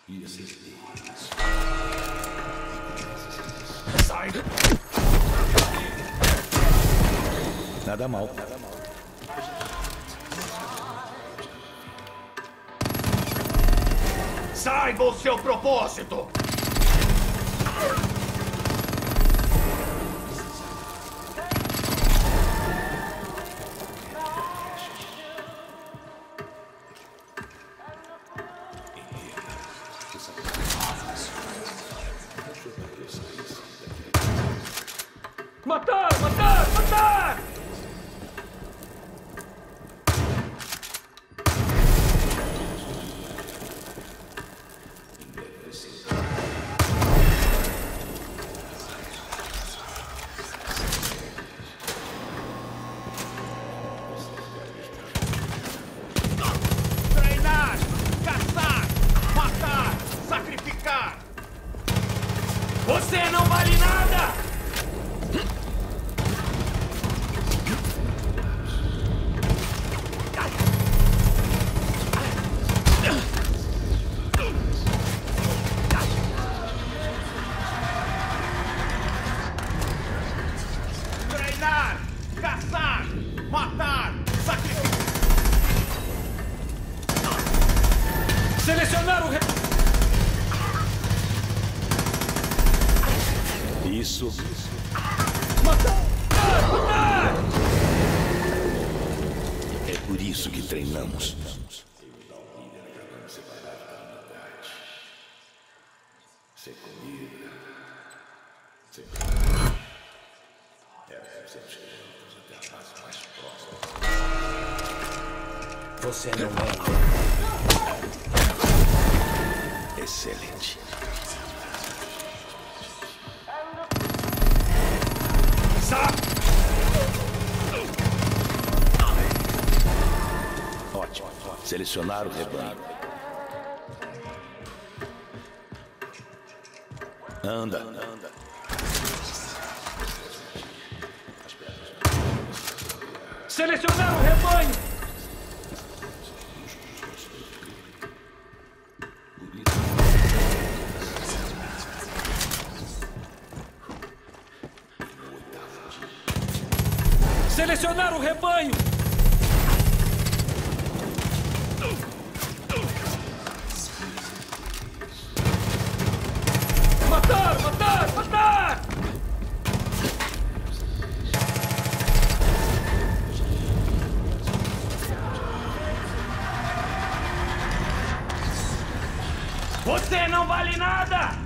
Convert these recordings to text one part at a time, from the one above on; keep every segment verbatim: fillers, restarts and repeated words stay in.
Sai! Nada mal. Saiba o seu propósito! Matar! Matar! Matar! Treinar! Caçar! Matar! Sacrificar! Você não vale nada! Treinar, caçar, matar, sacrificar. Selecionar o re... Isso. Matar! Matar! É por isso que treinamos. Você não é. Excelente. Sa... Ótimo. Selecionar o rebanho. Anda, anda. Selecionar o rebanho! Selecionar o rebanho! Matar! Matar! Matar! Você não vale nada!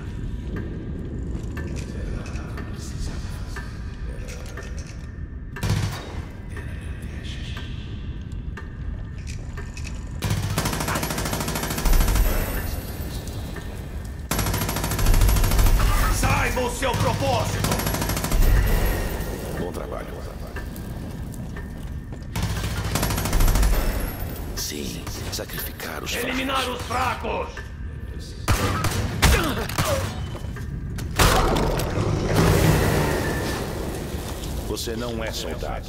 Saiba o seu propósito! Bom trabalho. Sim, sacrificar os Eliminar fracos. os fracos! Você não é soldado.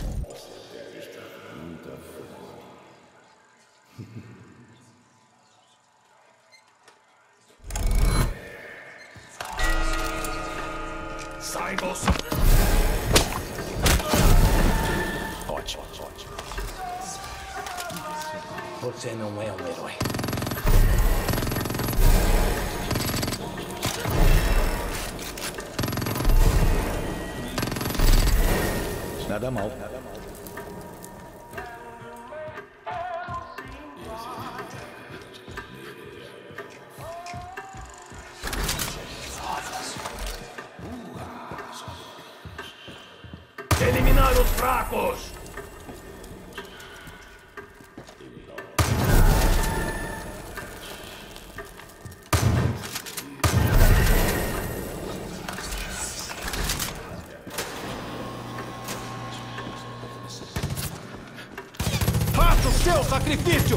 Saiba o seu... Ótimo, ótimo. Você não é um herói. Nada mal. Eliminar os fracos! Faça o seu sacrifício!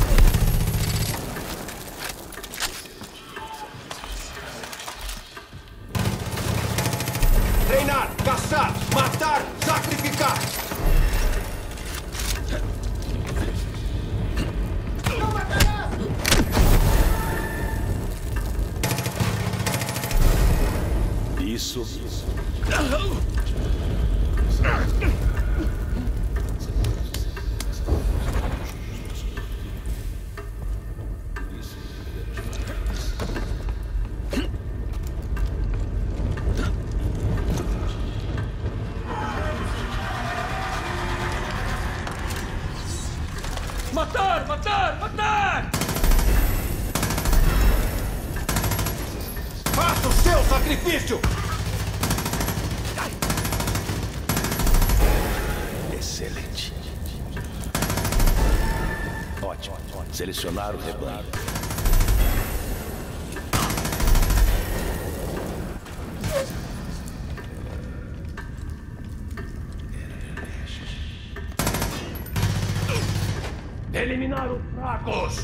Treinar, caçar, matar, sacrificar! Não matarás! Isso. Matar! Matar! Matar! Faça o seu sacrifício! Excelente. Ótimo. Selecionar o rebanho. Eliminar os fracos!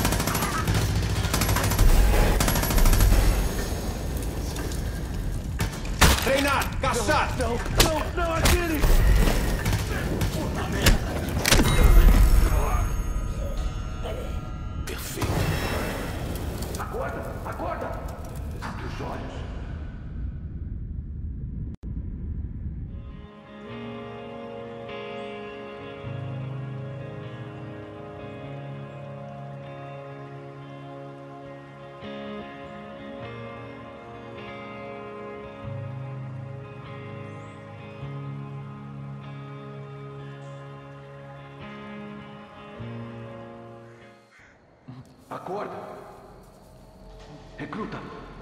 Treinar! Caçar! Não, não, não atire! Perfeito. Acorda! Acorda! Abre os olhos! Acorda! Recruta!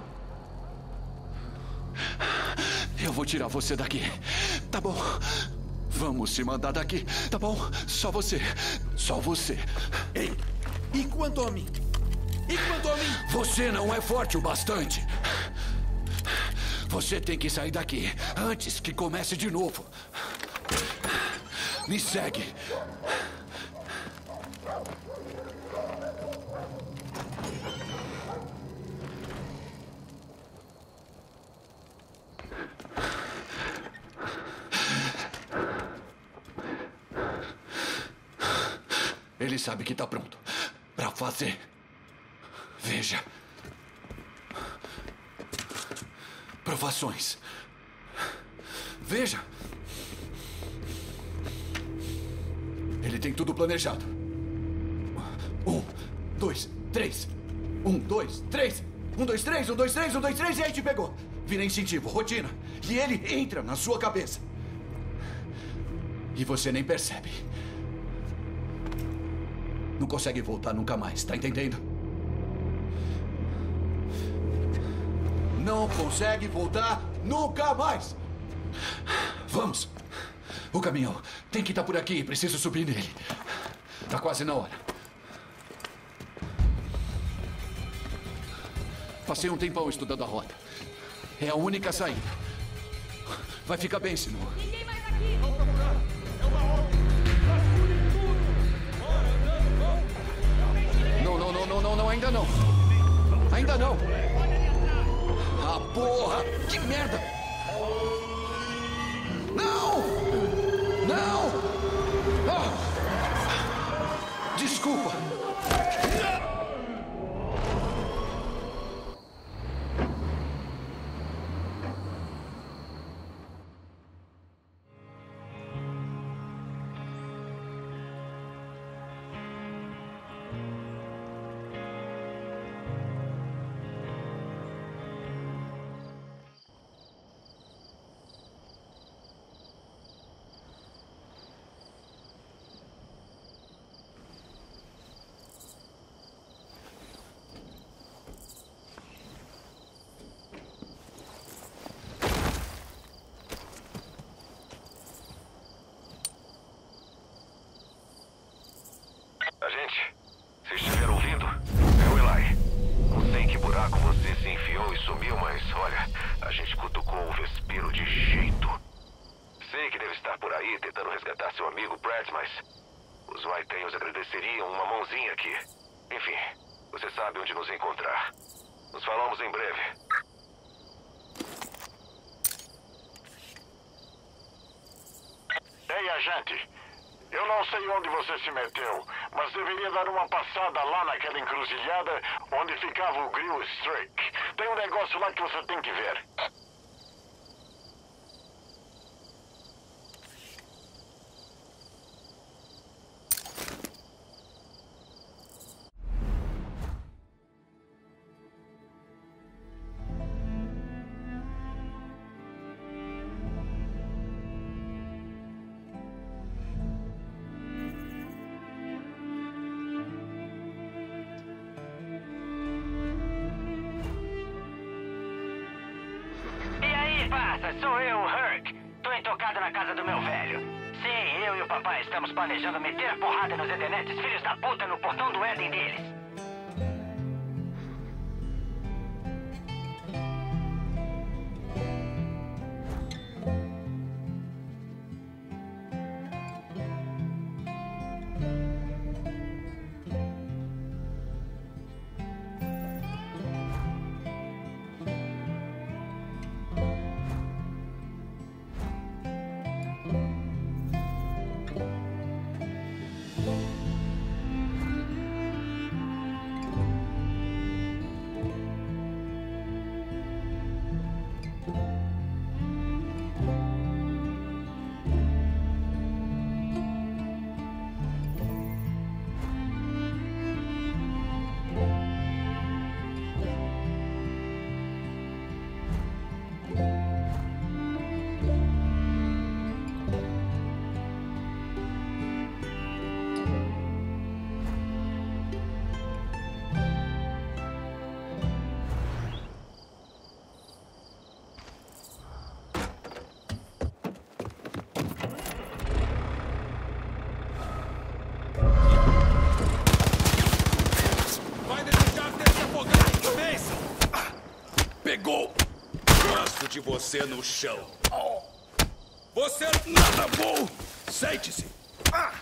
Eu vou tirar você daqui. Tá bom. Vamos te mandar daqui. Tá bom? Só você. Só você. Ei, e quanto a mim? E quanto a mim? Você não é forte o bastante. Você tem que sair daqui antes que comece de novo. Me segue. Ele sabe que tá pronto pra fazer. Veja. Provações. Veja. Ele tem tudo planejado. Um, dois, três. Um, dois, três. Um, dois, três, um, dois, três, um, dois, três, e aí te pegou. Vira instintivo, rotina. E ele entra na sua cabeça. E você nem percebe. Não consegue voltar nunca mais, tá entendendo? Não consegue voltar nunca mais! Vamos! O caminhão tem que estar por aqui, preciso subir nele. Tá quase na hora. Passei um tempão estudando a rota. É a única saída. Vai ficar bem, senhor. Ninguém mais aqui! Vamos procurar! É uma ordem! Não, não, não, não, não, não, ainda não. Ainda não. Ah, porra! Que merda! Não! Não! Ah! Desculpa. Agente, se estiver ouvindo, é o Eli. Não sei em que buraco você se enfiou e sumiu, mas olha, a gente cutucou o Vespero de jeito. Sei que deve estar por aí tentando resgatar seu amigo Brad, mas os Whitetails agradeceriam uma mãozinha aqui. Enfim, você sabe onde nos encontrar. Nos falamos em breve. Ei, agente. Eu não sei onde você se meteu, mas deveria dar uma passada lá naquela encruzilhada onde ficava o Grill Streak. Tem um negócio lá que você tem que ver. É, sou eu, Herc. Tô intocado na casa do meu velho. Sim, eu e o papai estamos planejando meter a porrada nos Edenetes, filhos da puta, no portão do Éden deles. Pegou! Gosto de você no chão. Você nada bom! Sente-se! Ah!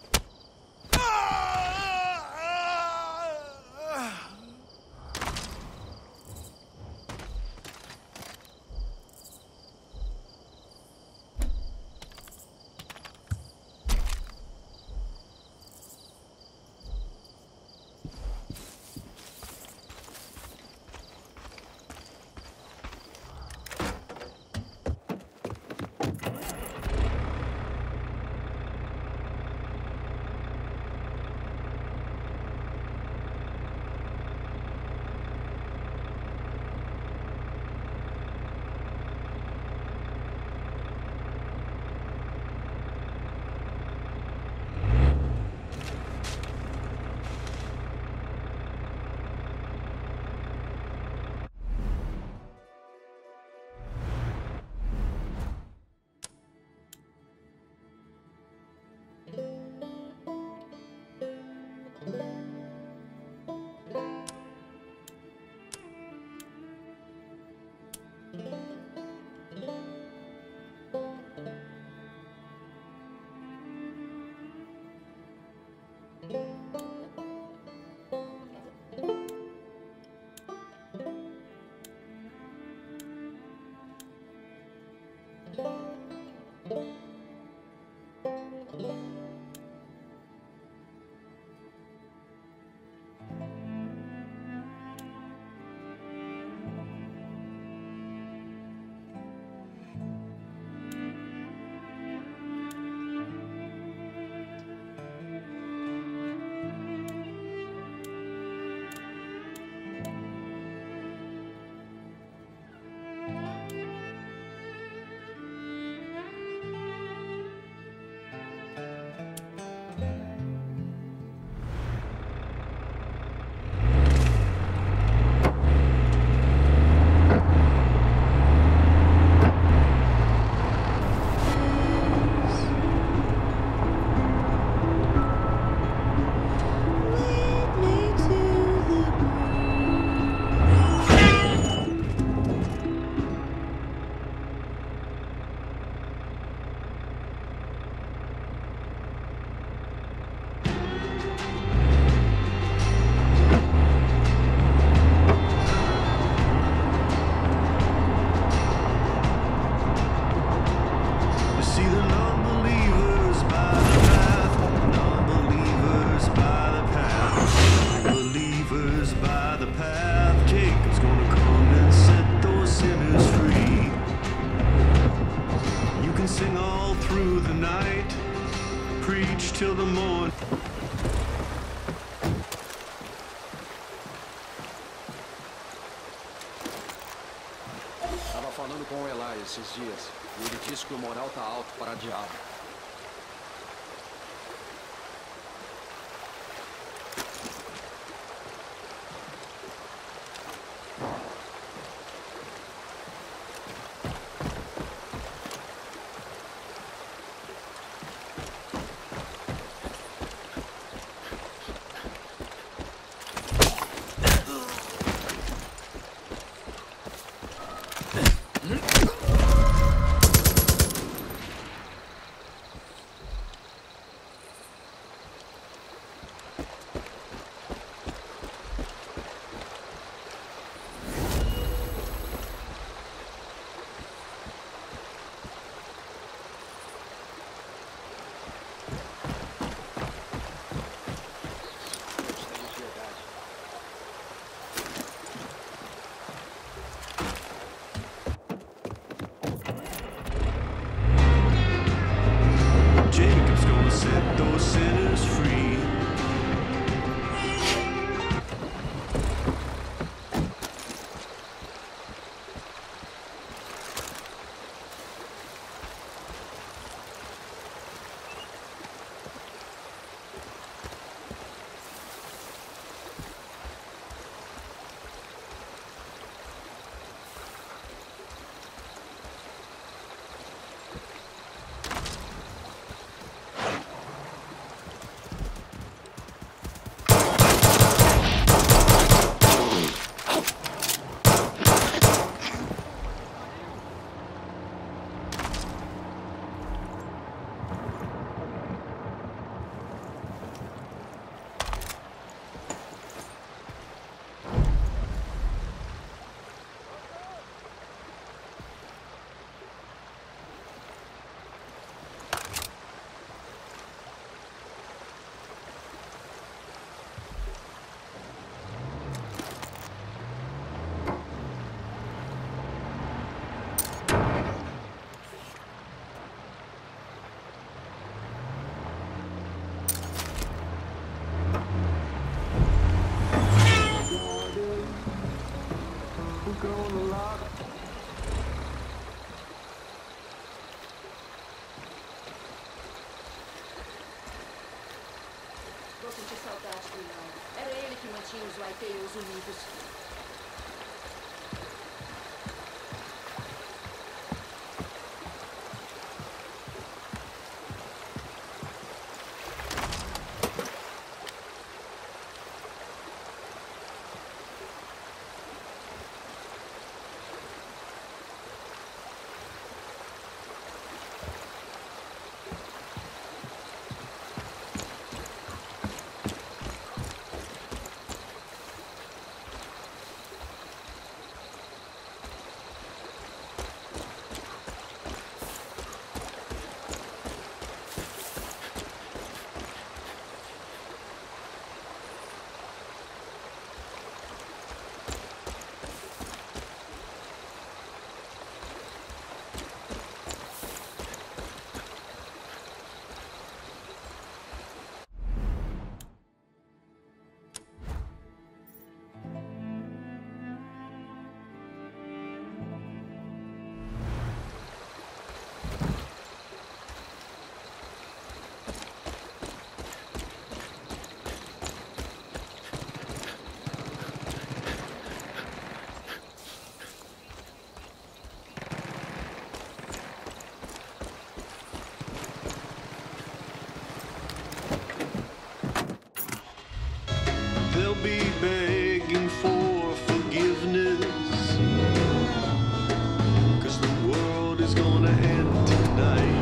Tava falando com o Eli esses dias e ele disse que o moral tá alto para diabo. Vou sentir saudade do Ian. Era ele que mantinha os Whitetails unidos. Be begging for forgiveness, 'cause the world is gonna end tonight.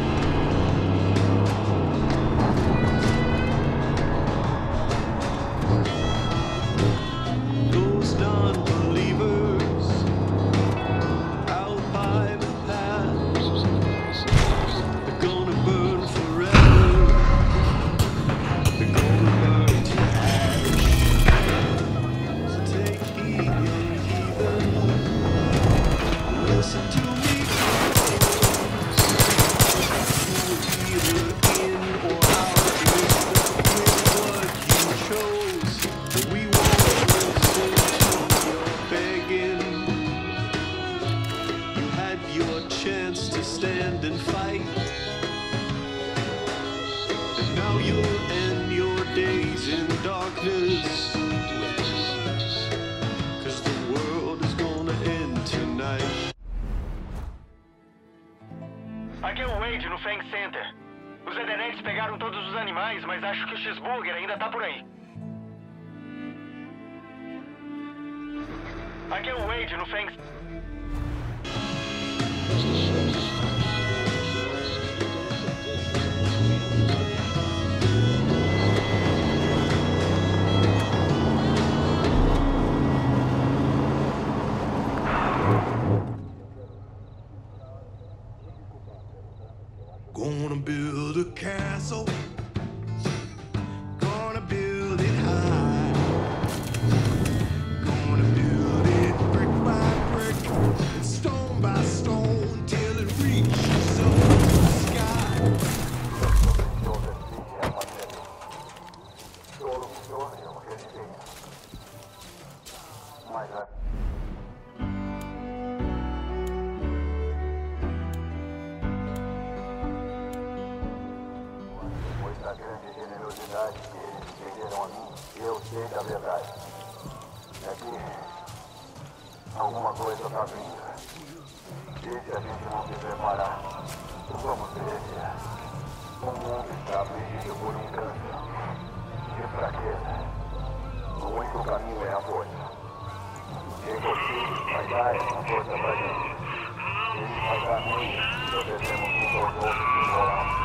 Those non-believers out by the path, they're gonna burn forever. They're gonna burn to ash. Take heed, young heathen. Listen to me close. You were either in or out with what you chose. But we won't listen to your begging. You had your chance to stand and fight, and now you'll end your days in darkness. Aqui é o Wade, no Fang Center. Os Edenetes pegaram todos os animais, mas acho que o Cheeseburger ainda tá por aí. Aqui é o Wade, no Fang... Gonna build a castle, gonna build it high, gonna build it brick by brick, and stone by stone, till it reaches up to the sky. Da grande generosidade que eles entenderam a mim, eu sei da verdade. E aqui, alguma coisa está vindo. E se a gente não se preparar, vamos perecer. O mundo está afligido por um câncer de fraqueza. O único caminho é a força. Quem você vai dar essa força pra gente. Ele vai dar meio e nós devemos nos outros que moramos.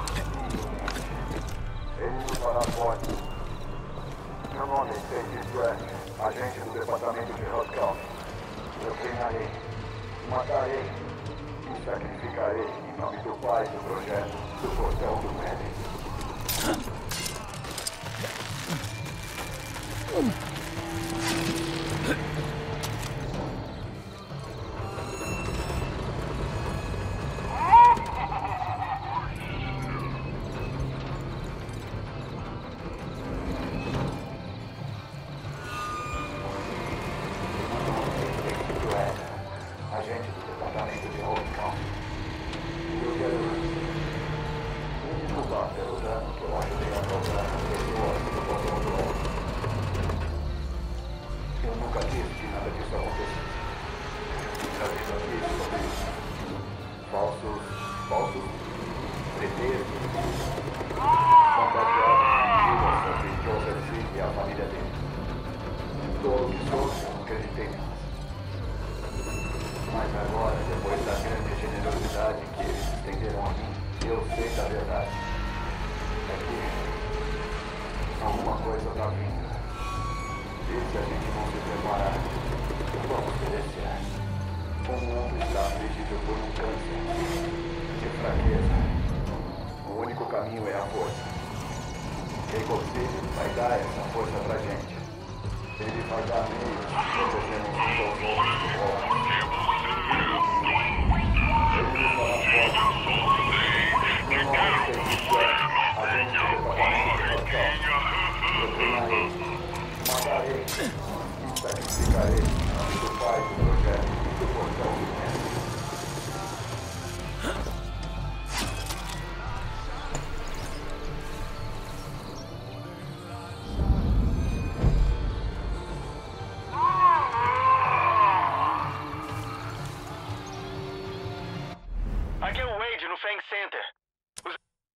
Ele nos fará forte. Meu nome é Stacy Trash, agente do departamento de Roscoe. Eu treinarei, matarei e sacrificarei em nome do pai do projeto do Portão do Médico. Eu quero desculpar pelo dano que eu ajudei a causar nas pessoas do Alguma coisa tá vindo. E se a gente não se preparar, vamos perecer. O mundo está afligido por um câncer de fraqueza. O único caminho é a força. Jacob City vai dar essa força pra gente. Ele vai dar meios de protegermos uns aos outros do colar. Ele nos fará fortes. Não há um serviço é a gente do departamento de hotel. Eu treinarei, matarei e sacrificarei do pai do projeto do portão do mestre. Aqui é o Wade no Fang Center. Os...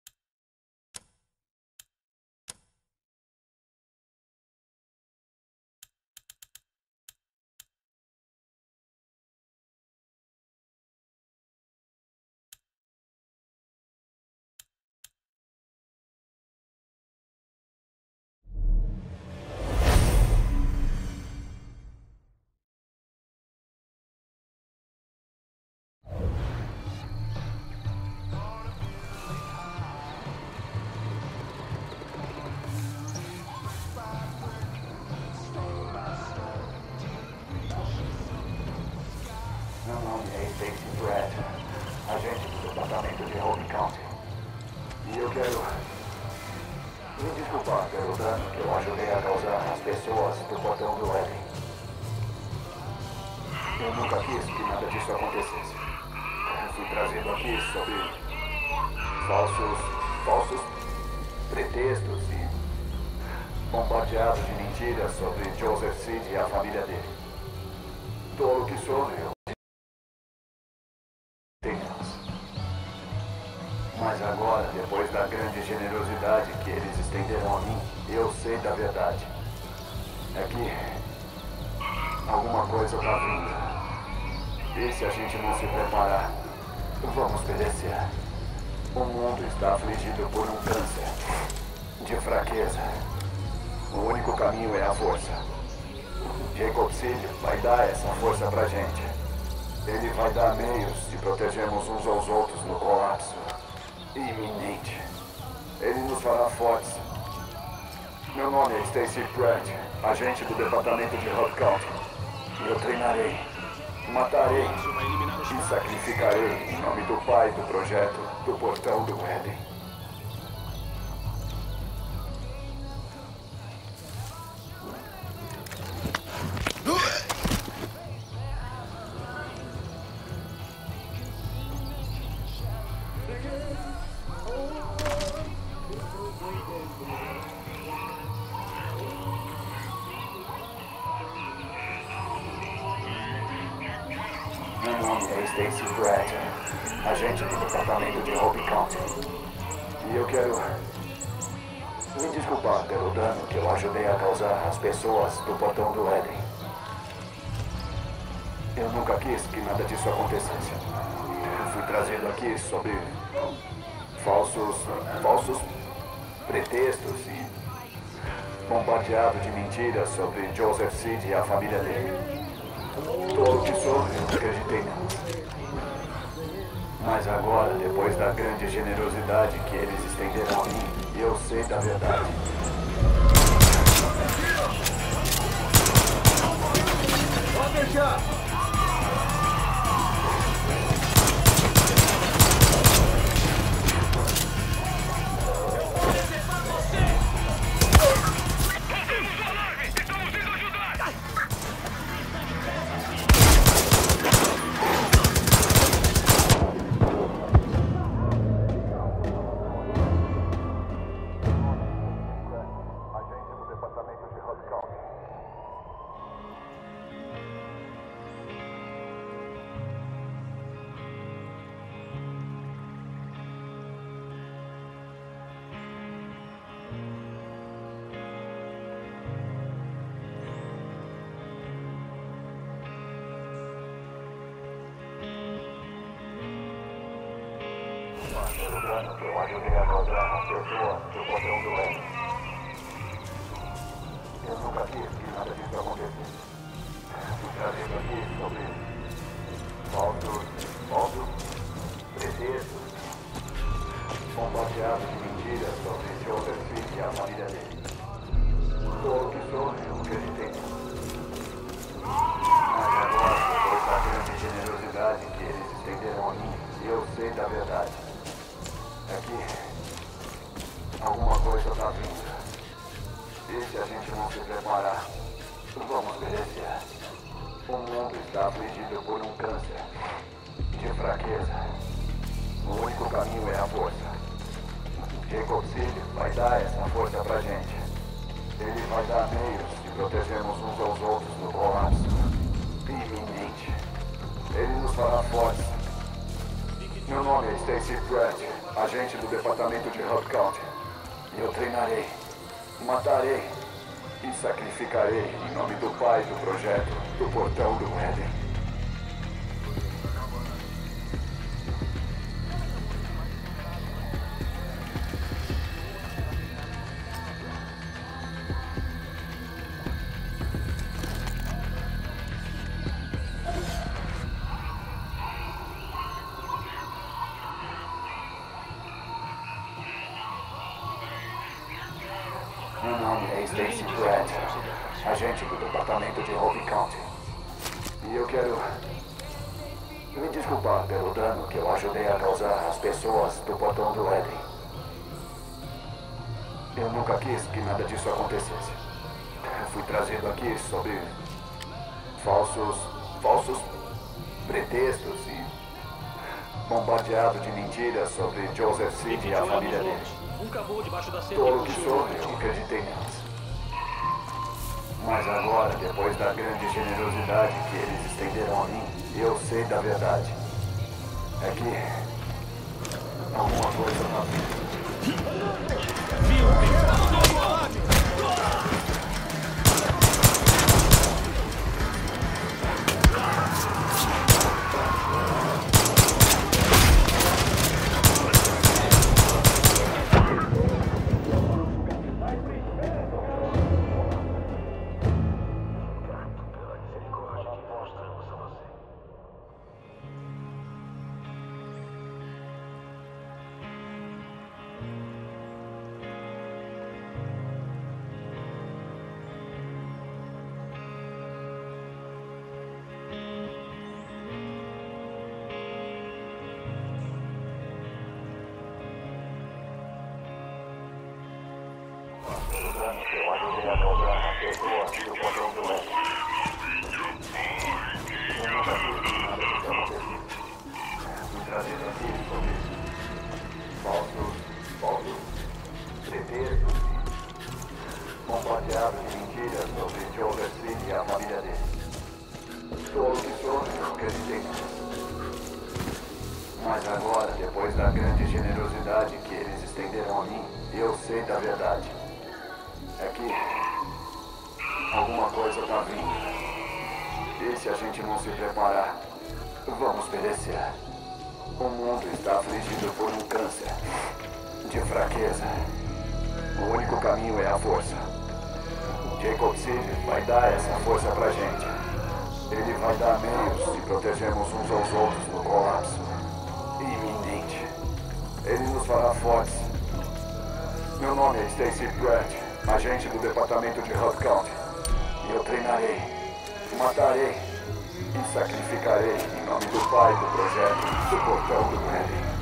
Meu nome é Stacy Brett, agente do departamento de Hope County. E eu quero me desculpar pelo dano que eu ajudei a causar às pessoas do portão do Éden. Eu nunca quis que nada disso acontecesse. Eu fui trazido aqui sob falsos, falsos pretextos e bombardeado de mentiras sobre Joseph Seed e a família dele. Tolo que sou, eu Mas agora, depois da grande generosidade que eles estenderam a mim, eu sei da verdade. É que alguma coisa está vindo. E se a gente não se preparar, vamos perecer. O mundo está afligido por um câncer de fraqueza. O único caminho é a força. Jacob Seed vai dar essa força pra gente. Ele vai dar meios de protegermos uns aos outros no colapso iminente. Ele nos fará fortes. Meu nome é Stacy Pratt, agente do departamento de Hope County. Eu treinarei, matarei e sacrificarei em nome do pai do projeto do portão do Éden. Meu nome é Stacy Brett, agente do departamento de Hope County. E eu quero me desculpar pelo dano que eu ajudei a causar às pessoas do portão do Éden. Eu nunca quis que nada disso acontecesse. Eu fui trazido aqui sob falsos, falsos pretextos e bombardeado de mentiras sobre Joseph Seed e a família dele. Tolo que sou, eu não acreditei não. Mas agora, depois da grande generosidade que eles estenderam a mim, eu sei da verdade. Pode deixar! Eu ajudei a causar as pessoas do portão do Éden. E se a gente não se preparar, vamos perecer. O mundo está afligido por um câncer de fraqueza. O único caminho é a força. Jacob Seed vai dar essa força pra gente. Ele vai dar meios de protegermos uns aos outros do colapso iminente. Ele nos fará fortes. Meu nome é Stacy Pratt, agente do departamento de Hub County. E eu treinarei, matarei e sacrificarei em nome do pai do projeto, do portão do Éden. Meu nome é Stacy Pratt, agente do departamento de Hope County. E eu quero me desculpar pelo dano que eu ajudei a causar às pessoas do portão do Éden. Eu nunca quis que nada disso acontecesse. Eu fui trazido aqui sob falsos, falsos pretextos e bombardeado de mentiras sobre Joseph Seed e a família dele. Um cabou debaixo da cerca. Todo o que soube, eu acreditei neles. Mas agora, depois da grande generosidade que eles estenderam a mim, eu sei da verdade. É que alguma coisa tá vindo. Eu ajudei a causar as pessoas do portão do Éden. Eu nunca quis que nada disso acontecesse. Fui trazido aqui sobre falsos, falsos pretextos e bombardeado de mentiras sobre Joseph Seed e a família dele. Todo o que soube, eu acreditei neles. Mas agora, depois da grande generosidade que eles estenderam a mim, eu sei da verdade. É que alguma coisa tá vindo. E se a gente não se preparar, vamos perecer. O mundo está afligido por um câncer de fraqueza. O único caminho é a força. Jacob Seed vai dar essa força pra gente. Ele vai dar meios de protegermos uns aos outros no colapso iminente. Ele nos fará fortes. Meu nome é Stacy Pratt, agente do departamento de Hub County. E eu treinarei, matarei e sacrificarei em nome do pai do projeto, do portão do Éden.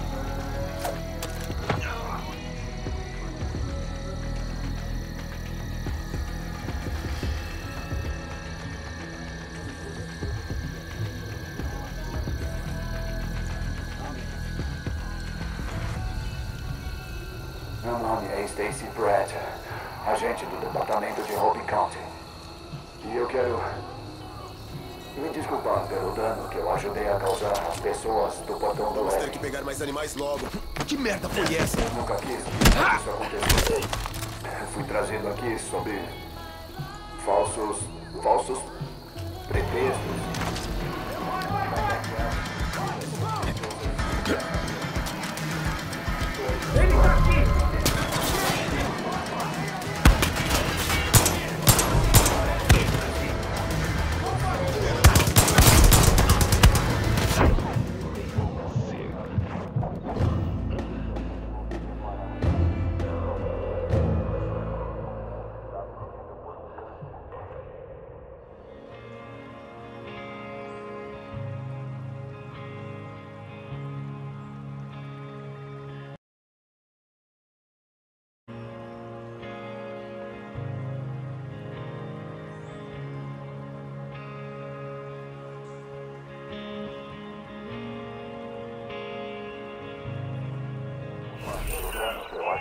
Meu nome é Stacy Pratt, agente do departamento de Hope County. E eu quero me desculpar pelo dano que eu ajudei a causar às pessoas do portão do Vamos Éden. ter que pegar mais animais logo. Que merda foi essa? Eu nunca quis que isso acontecesse. Fui trazido aqui sob falsos, falsos pretextos. Ele tá aqui!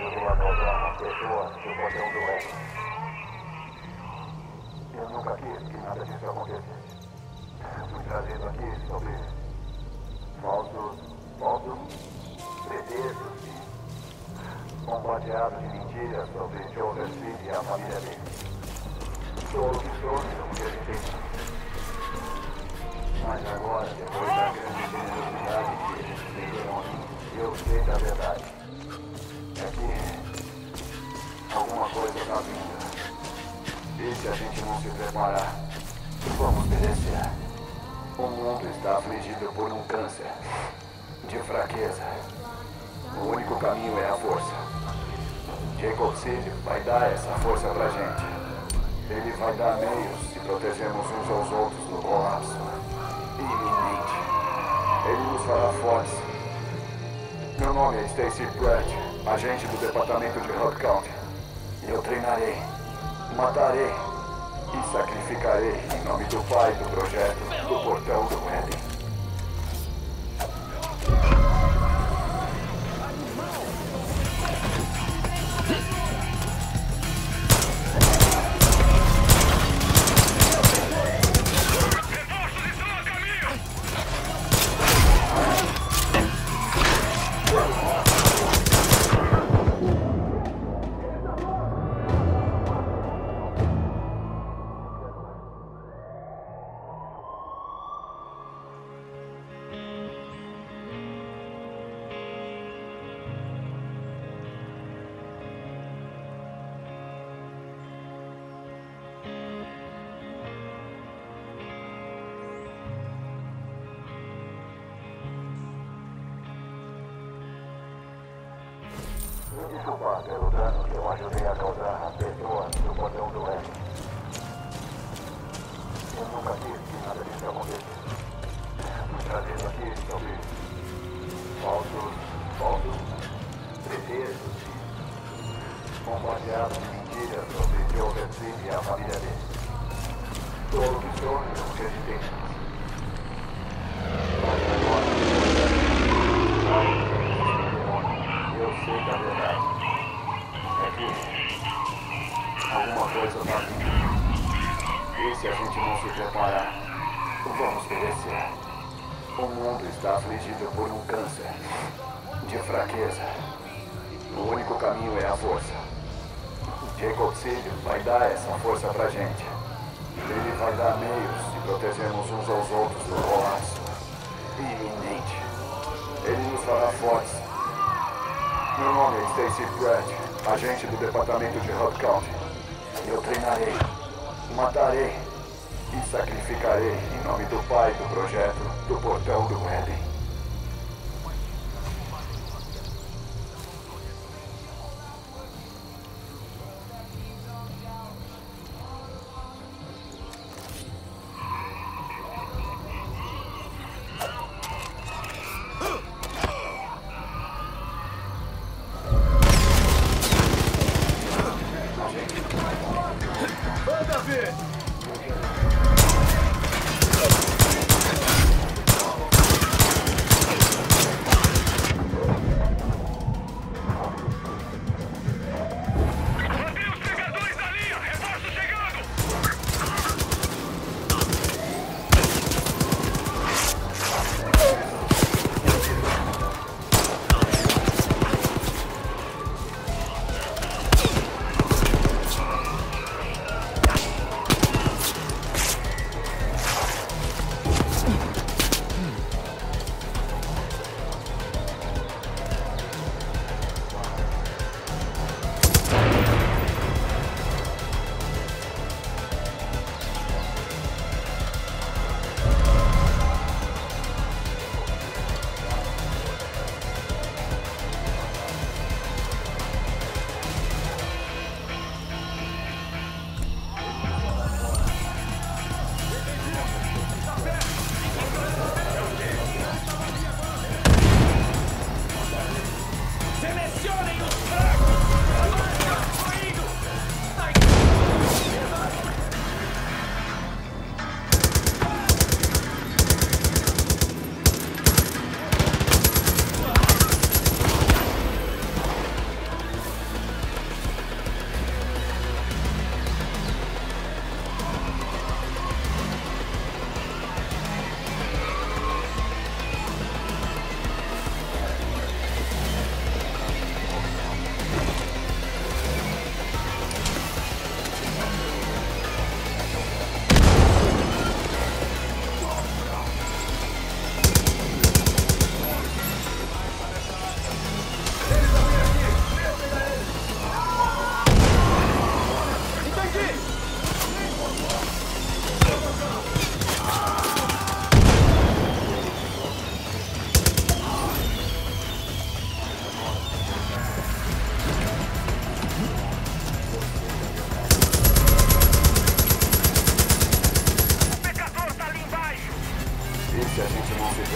ajudei a causar as pessoas do portão do oeste. Eu nunca quis que nada disso acontecesse. Fui trazido aqui sobre falsos, falsos pretextos e bombardeado de mentiras sobre Joseph Smith e a família dele. Sou o que sou, não que ele tem. Mas agora, depois da grande generosidade que eles venderam a mim, eu sei da verdade. É que alguma coisa está vindo. E se a gente não se preparar, vamos perecer. O mundo está afligido por um câncer de fraqueza. O único caminho é a força. Jacob Cílio vai dar essa força pra gente. Ele vai dar meios se protegermos uns aos outros do colapso iminente. Ele nos fará fortes. Meu nome é Stacy Pratt, agente do departamento de Hub County. E eu treinarei, matarei e sacrificarei em nome do pai do projeto do Portão do Éden. Me desculpa pelo dano que eu ajudei a causar às pessoas do Portão do Oeste. Eu nunca quis que nada disso acontecesse. Fui trazido aqui sobre falsos, falsos pretextos e bombardeado de mentiras sobre Joseph Smith e a família dele. Sou o que sou e não acreditei. Mas agora, eu sei da verdade. É que alguma coisa está vindo. E se a gente não se preparar, vamos perecer. O mundo está afligido por um câncer de fraqueza. O único caminho é a força. Jacob Cílio vai dar essa força pra gente. Ele vai dar meios se protegermos uns aos outros do colapso iminente. Ele nos fará fortes. Meu nome é Stacy Pratt, agente do departamento de Hub County. Eu treinarei, matarei e sacrificarei em nome do pai do projeto do Portão do Éden.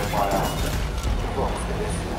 preparar. Vamos obedecer.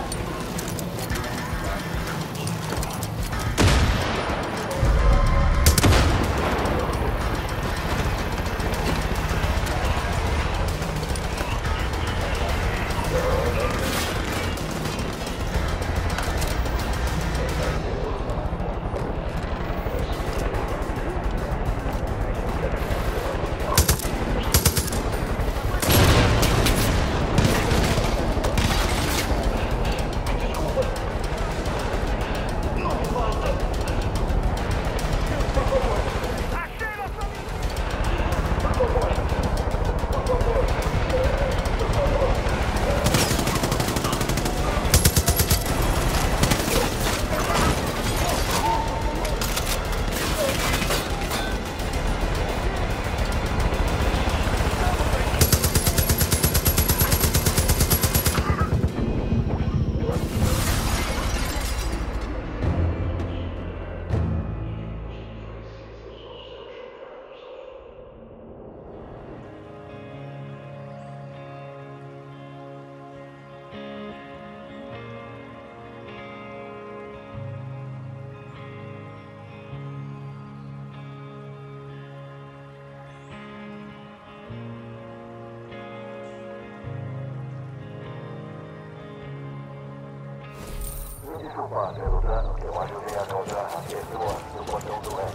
Me desculpa pelo dano que eu ajudei a causar a pessoa no portão do L.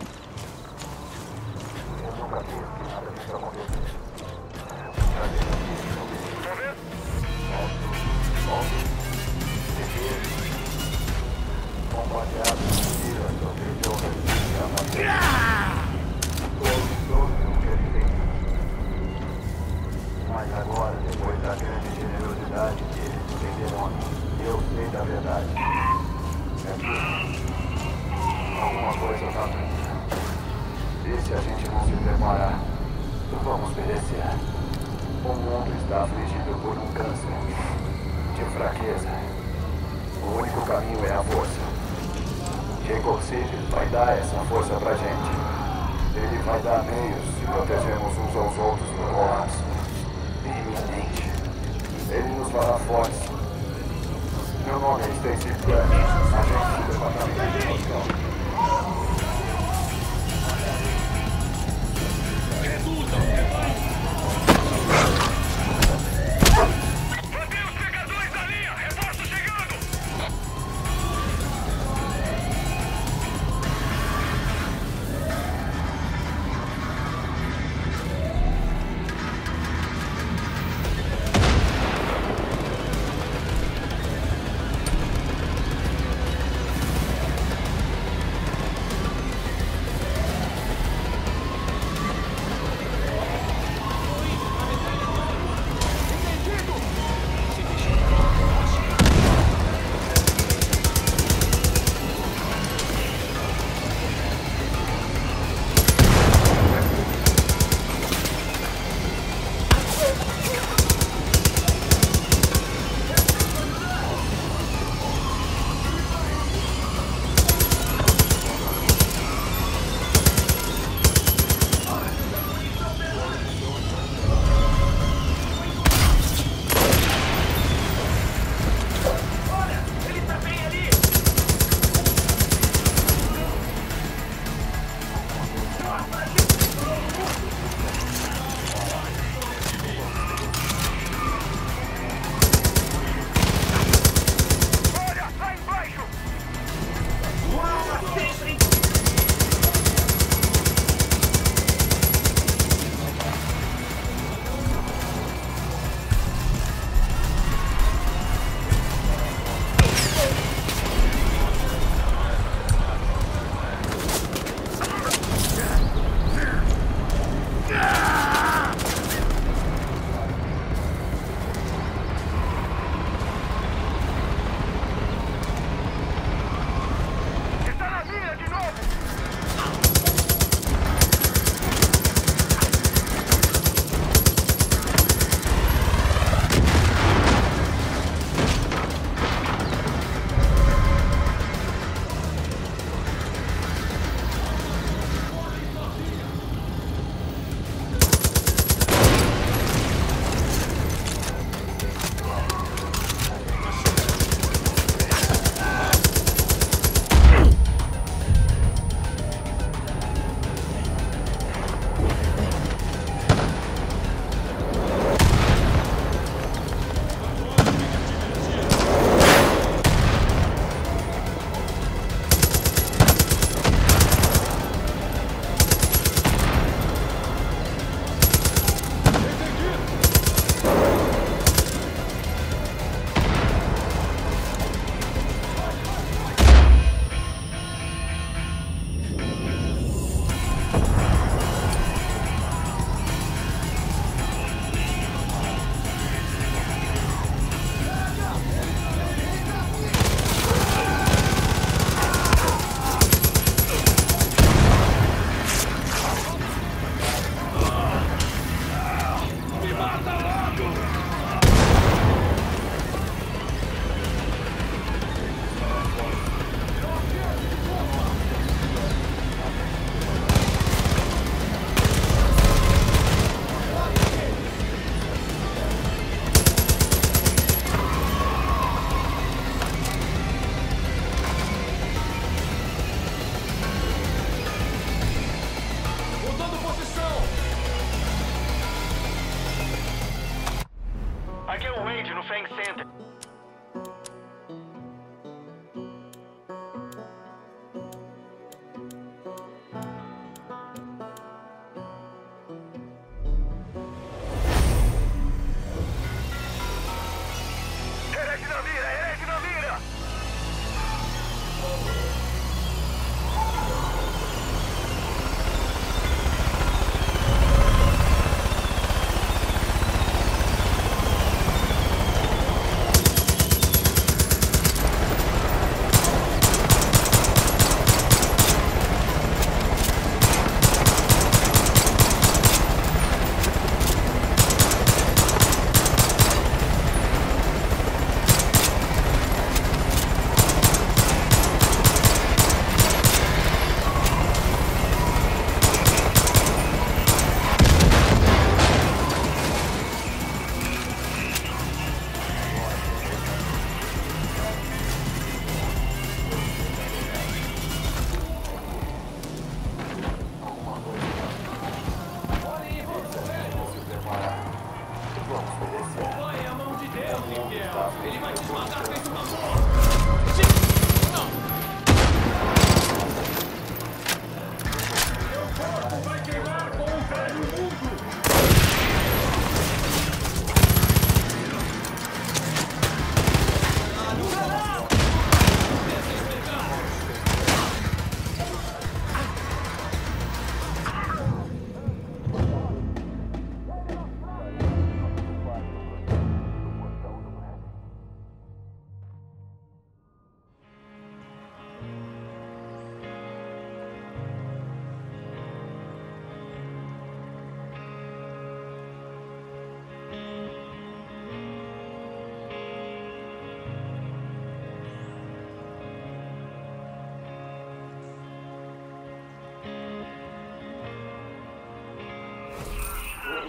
Eu nunca quis que nada disso acontecesse. Tá vendo? Alto, alto, defesa, compartilhado, tira, sofreu, resistência, todos, todos o que ele tem. Mas agora, depois da grande generosidade que eles entenderam a mim, eu sei da verdade. É que alguma coisa está vindo. E se a gente não se preparar, vamos perecer. O mundo está afligido por um câncer de fraqueza. O único caminho é a força. Jacob Sigil vai dar essa força pra gente. Ele vai dar meios se protegermos uns aos outros no colapso. Iminente. Ele nos fará fortes. Meu nome é Stacy Pratt, agente do Departamento de Produção. Mantém os pegadores na linha! Reforço chegando!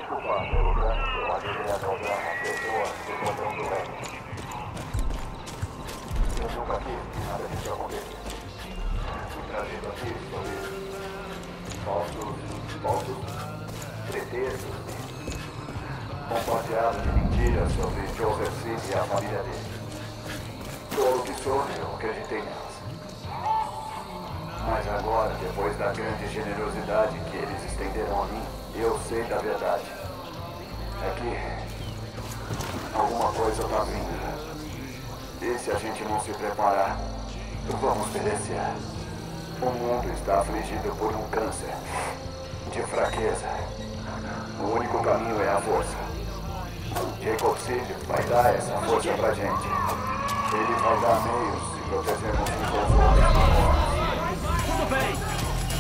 desculpar pelo dano que eu ajudei a causar nas pessoas do Portão do Oeste. Eu nunca quis que nada disso acontecesse. Fui trazido aqui sobre falsos, falsos pretextos e compartilhados de mentiras sobre Joseph Smith e a família dele. Todo o que sou, eu acreditei nelas. Mas agora, depois da grande generosidade que eles estenderam a mim, eu sei da verdade. É que alguma coisa está vindo. E se a gente não se preparar, vamos perecer. O mundo está afligido por um câncer de fraqueza. O único caminho é a força. Jacob Seed vai dar essa força pra gente. Ele vai dar meios se protegermos uns aos outros. Tudo bem!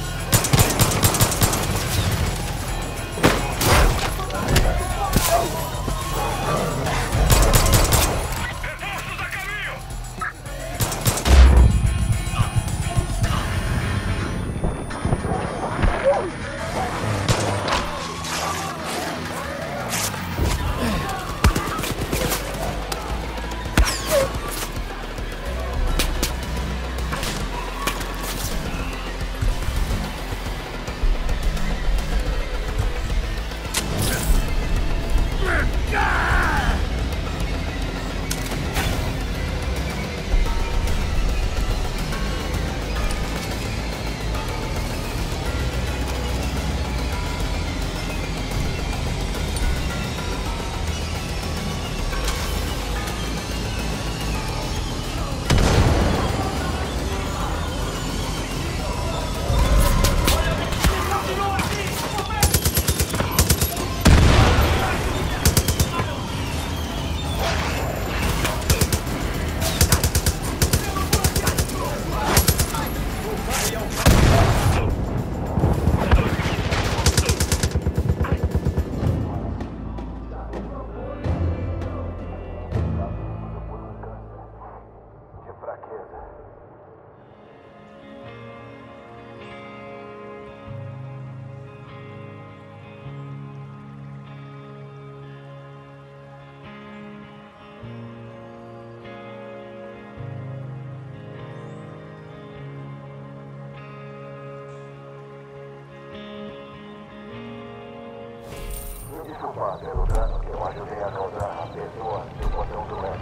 Desculpa pelo dano que eu ajudei a causar nas pessoas do Portão do Oeste.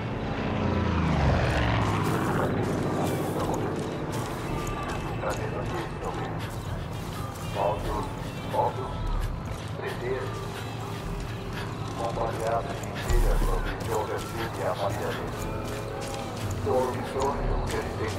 Trazendo aqui sobre falsos, falsos pretextos, compartilhados de mentiras sobre Joseph Smith e a família dele. Todo o que sou, eu acreditei.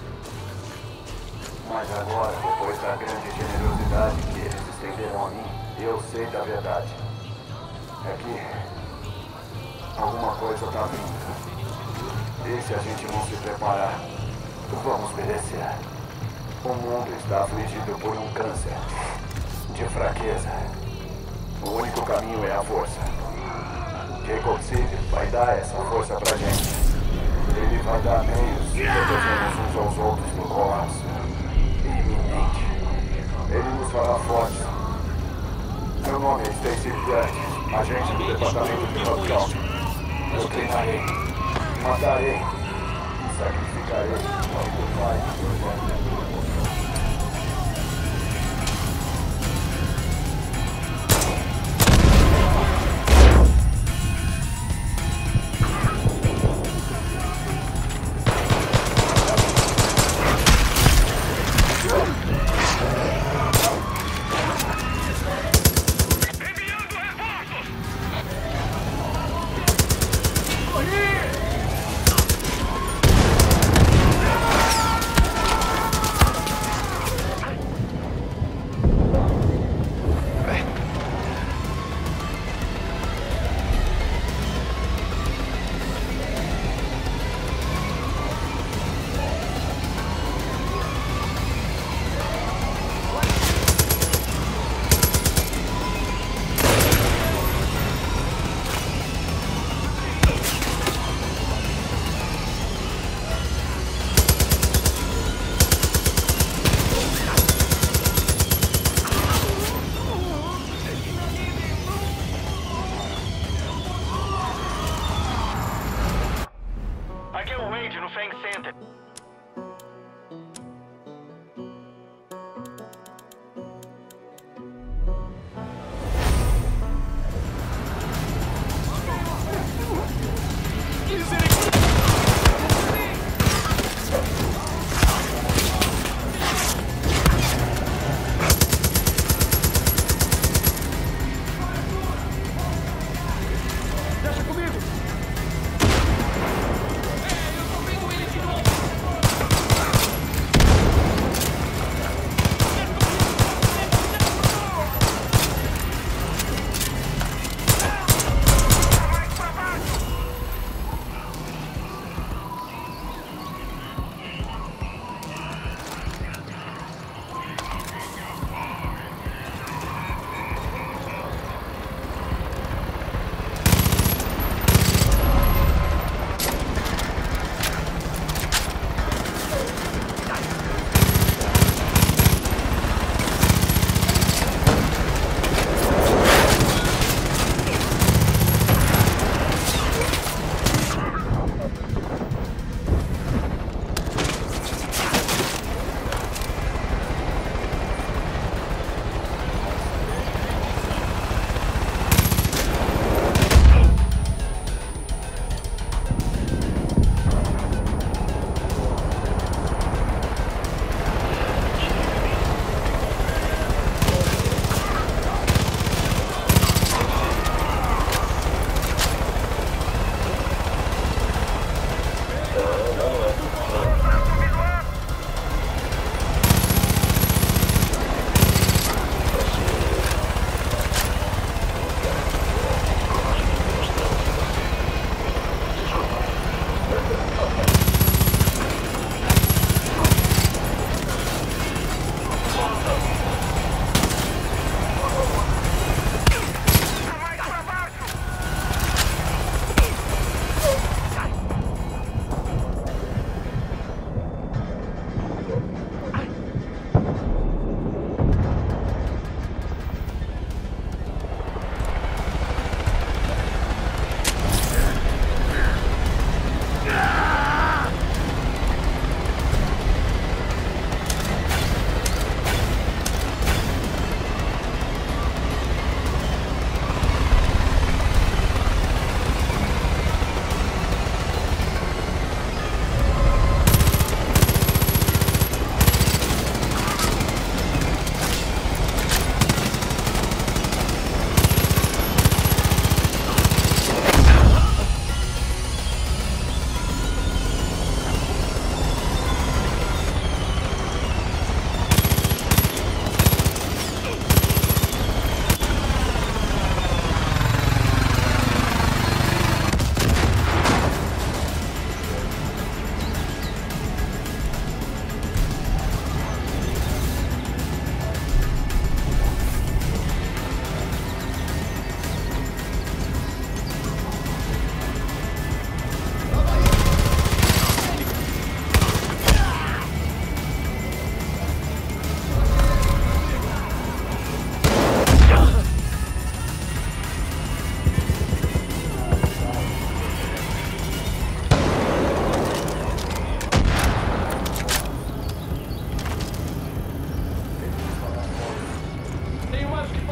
Mas agora, depois da grande generosidade que eles estenderam a mim, eu sei da verdade. É que alguma coisa está vindo. E se a gente não se preparar, vamos perecer. O mundo está afligido por um câncer de fraqueza. O único caminho é a força. Jacob Seed vai dar essa força pra gente. Ele vai dar meios se protegemos uns aos outros no colapso iminente. Ele nos fará fortes. Meu nome é Stacy Grant, agente do Departamento de Patrão. Eu treinarei, matarei e sacrificarei ao Pai e ao Pai.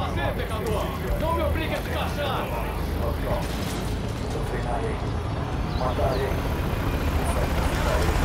você, pecador! Não me obrigue a te caçar! Eu treinarei. Matarei. Sacrificarei.